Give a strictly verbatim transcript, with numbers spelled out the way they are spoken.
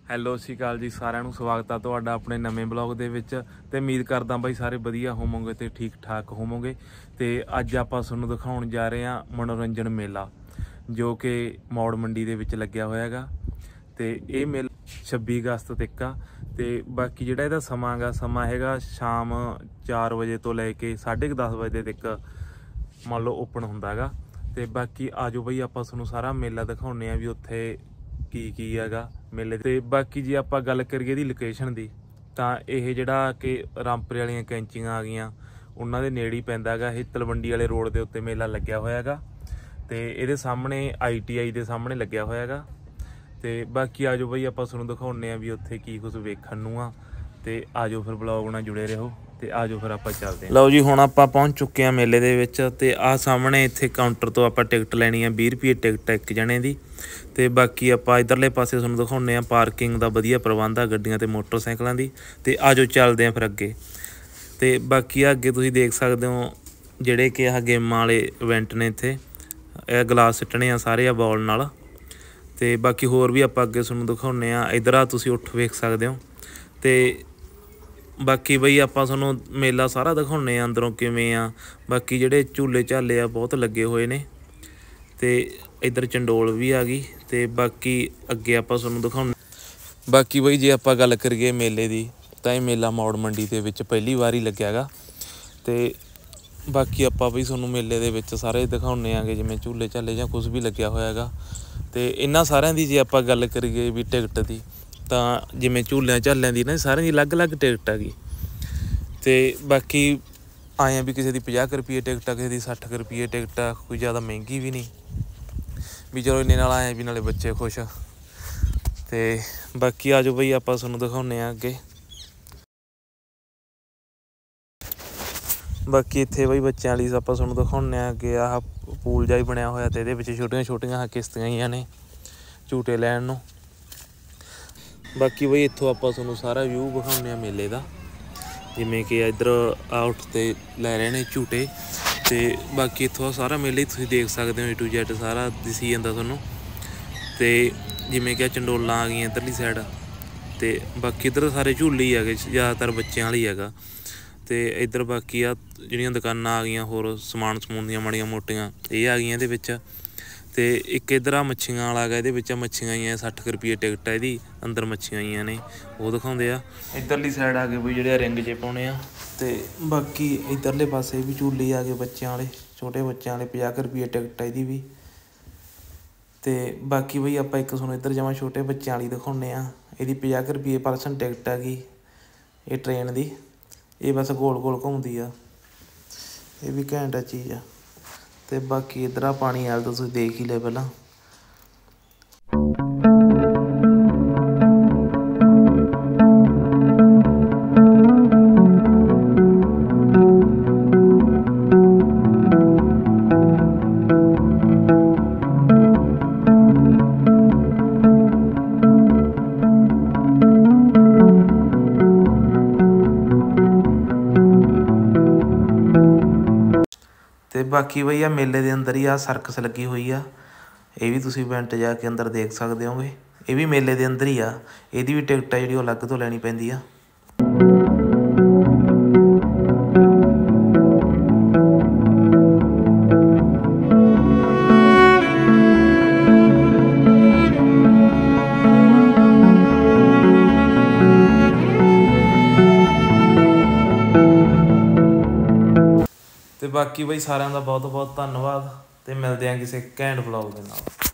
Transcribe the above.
Hello ਸਤਿ ਸ਼੍ਰੀ ਅਕਾਲ ਜੀ ਸਾਰਿਆਂ ਨੂੰ। ਸਵਾਗਤ ਆ ਤੁਹਾਡਾ ਆਪਣੇ ਨਵੇਂ ਬਲੌਗ ਦੇ ਵਿੱਚ। ਤੇ ਉਮੀਦ ਕਰਦਾ ਬਾਈ ਸਾਰੇ ਵਧੀਆ ਹੋਵੋਗੇ ਤੇ ਠੀਕ ਠਾਕ ਹੋਵੋਗੇ। ਤੇ ਅੱਜ ਆਪਾਂ ਤੁਹਾਨੂੰ ਦਿਖਾਉਣ ਜਾ ਰਹੇ ਹਾਂ ਮਨੋਰੰਜਨ ਮੇਲਾ, ਜੋ ਕਿ ਮੌੜ ਮੰਡੀ ਦੇ ਵਿੱਚ ਲੱਗਿਆ ਹੋਇਆ ਹੈਗਾ। ਤੇ ਇਹ ਮੇਲਾ ਛੱਬੀ ਅਗਸਤ ਤੱਕ ਆ। ਤੇ ਬਾਕੀ ਜਿਹੜਾ ਇਹਦਾ ਸਮਾਂ ਗਾ ਸਮਾਂ ਹੈਗਾ ਸ਼ਾਮ ਚਾਰ ਵਜੇ ਤੋਂ ਲੈ ਕੇ ਸਾਢੇ ਕੁ ਦਸ ਵਜੇ ਤੱਕ ਮੰਨ ਲਓ ਓਪਨ ਹੁੰਦਾ ਹੈਗਾ। ਤੇ ਬਾਕੀ ਆਜੋ ਬਈ ਆਪਾਂ ਤੁਹਾਨੂੰ ਸਾਰਾ ਮੇਲਾ ਦਿਖਾਉਂਦੇ ਹਾਂ ਵੀ ਉੱਥੇ ਕੀ ਕੀ ਹੈਗਾ ਮੇਲੇ। ਤੇ ਬਾਕੀ ਜੇ ਆਪਾਂ ਗੱਲ ਕਰੀਏ ਇਹਦੀ ਲੋਕੇਸ਼ਨ ਦੀ, ਤਾਂ ਇਹ ਜਿਹੜਾ ਕਿ ਰਾਮਪੁਰੇ ਵਾਲੀਆਂ ਕੈਂਚੀਆਂ ਆ ਗਈਆਂ ਉਹਨਾਂ ਦੇ ਨੇੜੇ ਹੀ ਪੈਂਦਾ ਹੈਗਾ। ਇਹ ਤਲਵੰਡੀ ਵਾਲੇ ਰੋਡ ਦੇ ਉੱਤੇ ਮੇਲਾ ਲੱਗਿਆ ਹੋਇਆ ਹੈਗਾ। ਤੇ ਇਹਦੇ ਸਾਹਮਣੇ ਆਈ ਟੀ ਆਈ ਦੇ ਸਾਹਮਣੇ ਲੱਗਿਆ ਹੋਇਆ ਹੈਗਾ। ਤੇ ਬਾਕੀ ਆਜੋ ਬਈ ਆਪਾਂ ਤੁਹਾਨੂੰ ਦਿਖਾਉਂਦੇ ਹਾਂ ਵੀ ਉੱਥੇ ਕੀ ਕੁਝ ਵੇਖਣ ਨੂੰ ਆ। ਤੇ ਆਜੋ ਫਿਰ ਬਲੌਗ ਨਾਲ ਜੁੜੇ ਰਹੋ। ਤੇ ਆਜੋ ਫਿਰ ਆਪਾਂ ਚੱਲਦੇ ਹਾਂ। ਲਓ ਜੀ ਹੁਣ ਆਪਾਂ ਪਹੁੰਚ ਚੁੱਕੇ ਹਾਂ ਮੇਲੇ ਦੇ ਵਿੱਚ। ਤੇ ਆਹ ਸਾਹਮਣੇ ਇੱਥੇ ਕਾਊਂਟਰ ਤੋਂ ਆਪਾਂ ਟਿਕਟ ਲੈਣੀ ਆ, ਵੀਹ ਰੁਪਏ ਟਿਕਟ ਇੱਕ ਜਣੇ ਦੀ। ਤੇ ਬਾਕੀ ਆਪਾਂ ਇੱਧਰਲੇ ਪਾਸੇ ਤੁਹਾਨੂੰ ਦਿਖਾਉਂਦੇ ਹਾਂ ਪਾਰਕਿੰਗ ਦਾ ਵਧੀਆ ਪ੍ਰਬੰਧ ਆ ਗੱਡੀਆਂ ਤੇ ਮੋਟਰਸਾਈਕਲਾਂ ਦੀ। ਤੇ ਆਜੋ ਚੱਲਦੇ ਹਾਂ ਫਿਰ ਅੱਗੇ। ਤੇ ਬਾਕੀ ਆ ਅੱਗੇ ਤੁਸੀਂ ਦੇਖ ਸਕਦੇ ਹੋ ਜਿਹੜੇ ਕਿ ਆਹ ਗੇਮਾਂ ਵਾਲੇ ਇਵੈਂਟ ਨੇ। ਇੱਥੇ ਇਹ ਗਲਾਸ ਸਿੱਟਣੇ ਆ ਸਾਰੇ ਆ ਬਾਲ ਨਾਲ। ਤੇ ਬਾਕੀ ਹੋਰ ਵੀ ਆਪਾਂ ਅੱਗੇ ਤੁਹਾਨੂੰ ਦਿਖਾਉਂਦੇ ਹਾਂ। ਇੱਧਰ ਆ ਤੁਸੀਂ ਉੱਠ ਵੇਖ ਸਕਦੇ ਹੋ। ਤੇ ਬਾਕੀ ਬਈ ਆਪਾਂ ਤੁਹਾਨੂੰ ਮੇਲਾ ਸਾਰਾ ਦਿਖਾਉਂਦੇ ਹਾਂ ਅੰਦਰੋਂ ਕਿਵੇਂ ਆ। ਬਾਕੀ ਜਿਹੜੇ ਝੂਲੇ ਝਾਲੇ ਆ ਬਹੁਤ ਲੱਗੇ ਹੋਏ ਨੇ। ਤੇ ਇੱਧਰ ਚੰਡੋਲ ਵੀ ਆ ਗਈ। ਤੇ ਬਾਕੀ ਅੱਗੇ ਆਪਾਂ ਤੁਹਾਨੂੰ ਦਿਖਾਉਂਦੇ। ਬਾਕੀ ਬਈ ਜੇ ਆਪਾਂ ਗੱਲ ਕਰੀਏ ਮੇਲੇ ਦੀ, ਤਾਂ ਇਹ ਮੇਲਾ ਮੌੜ ਮੰਡੀ ਦੇ ਵਿੱਚ ਪਹਿਲੀ ਵਾਰ ਹੀ ਲੱਗਿਆ ਗਾ। ਤੇ ਬਾਕੀ ਆਪਾਂ ਬਈ ਤੁਹਾਨੂੰ ਮੇਲੇ ਦੇ ਵਿੱਚ ਸਾਰੇ ਦਿਖਾਉਂਦੇ ਆਂਗੇ ਜਿਵੇਂ ਝੂਲੇ ਝਾਲੇ ਜਾਂ ਕੁਛ ਵੀ ਲੱਗਿਆ ਹੋਇਆ ਹੈਗਾ। ਤੇ ਇਹਨਾਂ ਸਾਰਿਆਂ ਦੀ ਜੇ ਆਪਾਂ ਗੱਲ ਕਰੀਏ ਵੀ ਟਿਕਟ ਦੀ, ਤਾਂ ਜਿਵੇਂ ਝੂਲਿਆਂ ਝਾਲਿਆਂ ਦੀ ਨਾ ਸਾਰਿਆਂ ਦੀ ਅਲੱਗ ਅਲੱਗ ਟਿਕਟ ਹੈਗੀ। ਤੇ ਬਾਕੀ ਆਏ ਆ ਵੀ ਕਿਸੇ ਦੀ ਪੰਜਾਹ ਕੁ ਰੁਪਈਏ ਟਿਕਟ ਆ, ਕਿਸੇ ਦੀ ਸੱਠ ਕੁ ਰੁਪਈਏ ਟਿਕਟ ਆ। ਕੋਈ ਜ਼ਿਆਦਾ ਮਹਿੰਗੀ ਵੀ ਨਹੀਂ ਵੀ ਚਲੋ ਇੰਨੇ ਨਾਲ ਆਏ ਵੀ ਨਾਲੇ ਬੱਚੇ ਖੁਸ਼। ਤੇ ਬਾਕੀ ਆ ਜਾਓ ਬਈ ਆਪਾਂ ਤੁਹਾਨੂੰ ਦਿਖਾਉਂਦੇ ਹਾਂ ਅੱਗੇ। ਬਾਕੀ ਇੱਥੇ ਬਈ ਬੱਚਿਆਂ ਲਈ ਆਪਾਂ ਤੁਹਾਨੂੰ ਦਿਖਾਉਂਦੇ ਹਾਂ ਅੱਗੇ। ਆਹ ਪੂਲ ਜਿਹਾ ਹੀ ਬਣਿਆ ਹੋਇਆ ਤੇ ਇਹਦੇ ਵਿੱਚ ਛੋਟੀਆਂ ਛੋਟੀਆਂ ਕਿਸ਼ਤੀਆਂ ਹੀ ਨੇ ਝੂਟੇ ਲੈਣ ਨੂੰ। ਬਾਕੀ ਬਈ ਇੱਥੋਂ ਆਪਾਂ ਤੁਹਾਨੂੰ ਸਾਰਾ ਵਿਊ ਵਿਖਾਉਂਦੇ ਹਾਂ ਮੇਲੇ ਦਾ, ਜਿਵੇਂ ਕਿ ਇੱਧਰ ਆਊਟ 'ਤੇ ਲੈ ਰਹੇ ਨੇ ਝੂਟੇ। ਤੇ ਬਾਕੀ ਇੱਥੋਂ ਸਾਰਾ ਮੇਲਾ ਹੀ ਤੁਸੀਂ ਦੇਖ ਸਕਦੇ ਹੋ, ਏ ਟੂ ਜੈਡ ਸਾਰਾ ਦਿਸੀ ਜਾਂਦਾ ਤੁਹਾਨੂੰ। ਤੇ ਜਿਵੇਂ ਕਿ ਚੰਡੋਲਾਂ ਆ ਗਈਆਂ ਇੱਧਰਲੀ ਸਾਈਡ। ਤੇ ਬਾਕੀ ਇੱਧਰ ਸਾਰੇ ਝੂਲੇ ਹੀ ਹੈਗੇ, ਜ਼ਿਆਦਾਤਰ ਬੱਚਿਆਂ ਵਾਲੀ ਹੈਗਾ। ਤੇ ਇੱਧਰ ਬਾਕੀ ਆ ਜਿਹੜੀਆਂ ਦੁਕਾਨਾਂ ਆ ਗਈਆਂ ਹੋਰ ਸਮਾਨ ਸਮੂਨ ਦੀਆਂ ਮਾੜੀਆਂ ਮੋਟੀਆਂ ਇਹ ਆ ਗਈਆਂ ਇਹਦੇ ਵਿੱਚ। ਤੇ ਇੱਕ ਇੱਧਰ ਆ ਮੱਛੀਆਂ ਵਾਲਾ ਹੈਗਾ, ਇਹਦੇ ਵਿੱਚ ਮੱਛੀਆਂ ਆਈਆਂ ਸੱਠ ਕੁ ਰੁਪਈਏ ਟਿਕਟ ਆ ਇਹਦੀ। ਅੰਦਰ ਮੱਛੀਆਂ ਆਈਆਂ ਨੇ ਉਹ ਦਿਖਾਉਂਦੇ ਆ। ਇੱਧਰਲੀ ਸਾਈਡ ਆ ਗਏ ਬਈ ਜਿਹੜੇ ਰਿੰਗ ਜੇ ਪਾਉਣੇ ਆ। ਤੇ ਬਾਕੀ ਇੱਧਰਲੇ ਪਾਸੇ ਵੀ ਝੂਲੇ ਆ ਗਏ ਬੱਚਿਆਂ ਵਾਲੇ, ਛੋਟੇ ਬੱਚਿਆਂ ਵਾਲੇ ਪੰਜਾਹ ਕੁ ਰੁਪਈਏ ਟਿਕਟ ਆ ਇਹਦੀ ਵੀ। ਤੇ ਬਾਕੀ ਬਈ ਆਪਾਂ ਇੱਕ ਤੁਹਾਨੂੰ ਇੱਧਰ ਜਮਾਂ ਛੋਟੇ ਬੱਚਿਆਂ ਵਾਲੀ ਦਿਖਾਉਂਦੇ ਹਾਂ। ਇਹਦੀ ਪੰਜਾਹ ਕੁ ਰੁਪਈਏ ਪਰਸਨ ਟਿਕਟ ਹੈਗੀ ਇਹ ਟ੍ਰੇਨ ਦੀ। ਇਹ ਬਸ ਗੋਲ ਗੋਲ ਘੁੰਮਦੀ ਆ, ਇਹ ਵੀ ਘੈਂਟ ਆ ਚੀਜ਼ ਆ। ਤੇ ਬਾਕੀ ਇੱਧਰ ਆ ਪਾਣੀ ਵਾਲ ਤਾਂ ਤੁਸੀਂ ਦੇਖ ਹੀ ਲਿਆ ਪਹਿਲਾਂ। ਤੇ ਬਾਕੀ ਬਈ ਆ ਮੇਲੇ ਦੇ ਅੰਦਰ ਹੀ ਆ ਸਰਕਸ ਲੱਗੀ ਹੋਈ ਆ। ਇਹ ਵੀ ਤੁਸੀਂ ਇਵੈਂਟ ਜਾ ਕੇ ਅੰਦਰ ਦੇਖ ਸਕਦੇ ਹੋਗੇ। ਇਹ ਵੀ ਮੇਲੇ ਦੇ ਅੰਦਰ ਹੀ ਆ। ਇਹਦੀ ਵੀ ਟਿਕਟ ਆ ਜਿਹੜੀ ਉਹ ਅਲੱਗ ਤੋਂ ਲੈਣੀ ਪੈਂਦੀ ਆ। ਤੇ ਬਾਕੀ ਬਈ ਸਾਰਿਆਂ ਦਾ ਬਹੁਤ ਬਹੁਤ ਧੰਨਵਾਦ। ਤੇ ਮਿਲਦੇ ਹਾਂ ਕਿਸੇ ਘੈਂਟ ਵਲੌਗ ਦੇ ਨਾਲ।